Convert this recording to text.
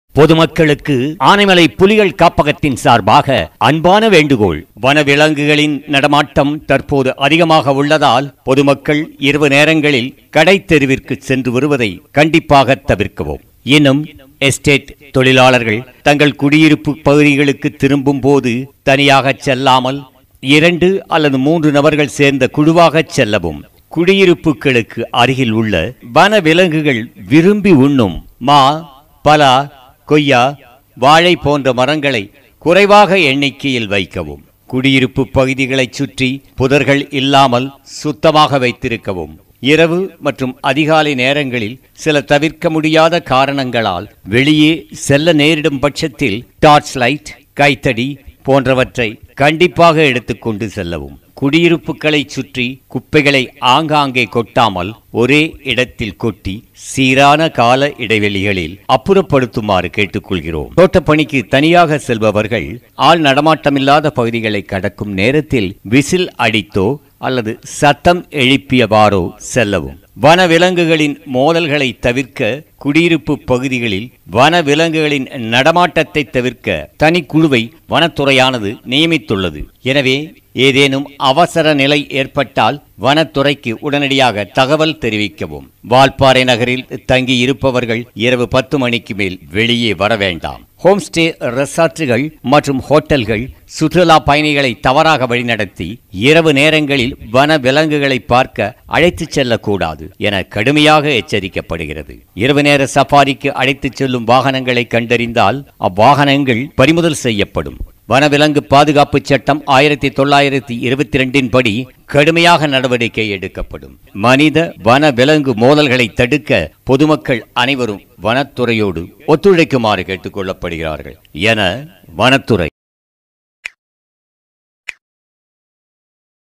பொதுமக்களுக்கு ஆனைமலை புலிகள் காப்பகத்தின் சார்பாக அன்பான வேண்டுகோள். வனவிலங்குகளின் நடமாட்டம் தற்போது அதிகமாக உள்ளதால் பொதுமக்கள் இரவு நேரங்களில் கடை தெருவிற்கு சென்று வருவதை கண்டிப்பாக தவிர்க்கவும். இன்னும் எஸ்டேட் தொழிலாளர்கள் தங்கள் குடியிருப்பு பகுதிகளுக்கு திரும்பும் போது தனியாக செல்லாமல் 2 அல்லது 3 நபர்கள் சேர்ந்த குழுவாக செல்லவும். குடியிருப்புகளுக்கு அருகில் உள்ள வனவிலங்குகள் விரும்பி உண்ணும் மா, பலா, கொய்யா, வாழை போன்ற மரங்களை குறைவாக எண்ணிக்கையில் வைக்கவும். குடியிருப்பு பகுதிகளை சுற்றி புதர்கள் இல்லாமல் சுத்தமாக வைத்திருக்கவும். இரவு மற்றும் அதிகாலை நேரங்களில் சில தவிர்க்க முடியாத காரணங்களால் வெளியே செல்ல நேரிடும் பட்சத்தில் டார்ச் லைட், கைத்தடி போன்றவற்றை கண்டிப்பாக எடுத்துக்கொண்டு செல்லவும். குடியிருப்புகளை சுற்றி குப்பைகளை ஆங்காங்கே கொட்டாமல் ஒரே இடத்தில் கொட்டி சீரான கால இடைவெளிகளில் அப்புறப்படுத்துமாறு கேட்டுக்கொள்கிறோம். தோட்டப்பணிக்கு தனியாக செல்பவர்கள் ஆள் நடமாட்டமில்லாத பகுதிகளை கடக்கும் நேரத்தில் விசில் அடித்தோ அல்லது சத்தம் எழுப்பியவாறோ செல்லவும். வனவிலங்குகளின் மோதல்களை தவிர்க்க குடியிருப்பு பகுதிகளில் வனவிலங்குகளின் நடமாட்டத்தை தவிர்க்க தனிக்குழுவை வனத்துறையானது நியமித்துள்ளது. எனவே ஏதேனும் அவசர நிலை ஏற்பட்டால் வனத்துறைக்கு உடனடியாக தகவல் தெரிவிக்கவும். வால்பாறை நகரில் தங்கி இருப்பவர்கள் இரவு 10 மணிக்கு மேல் வெளியே வர வேண்டாம். ஹோம்ஸ்டே, ரெசார்ட்டுகள் மற்றும் ஹோட்டல்கள் சுற்றுலா பயணிகளை தவறாக வழிநடத்தி இரவு நேரங்களில் வன விலங்குகளை பார்க்க அழைத்துச் செல்லக்கூடாது என கடுமையாக எச்சரிக்கப்படுகிறது. இரவு நேர சஃபாரிக்கு அழைத்துச் செல்லும் வாகனங்களை கண்டறிந்தால் அவ்வாகனங்கள் பறிமுதல் செய்யப்படும். வனவிலங்கு பாதுகாப்பு சட்டம் 1922 படி கடுமையாக நடவடிக்கை எடுக்கப்படும். மனித வனவிலங்கு மோதல்களை தடுக்க பொதுமக்கள் அனைவரும் வனத்துறையோடு ஒத்துழைக்குமாறு கேட்டுக் கொள்ளப்படுகிறார்கள் என வனத்துறை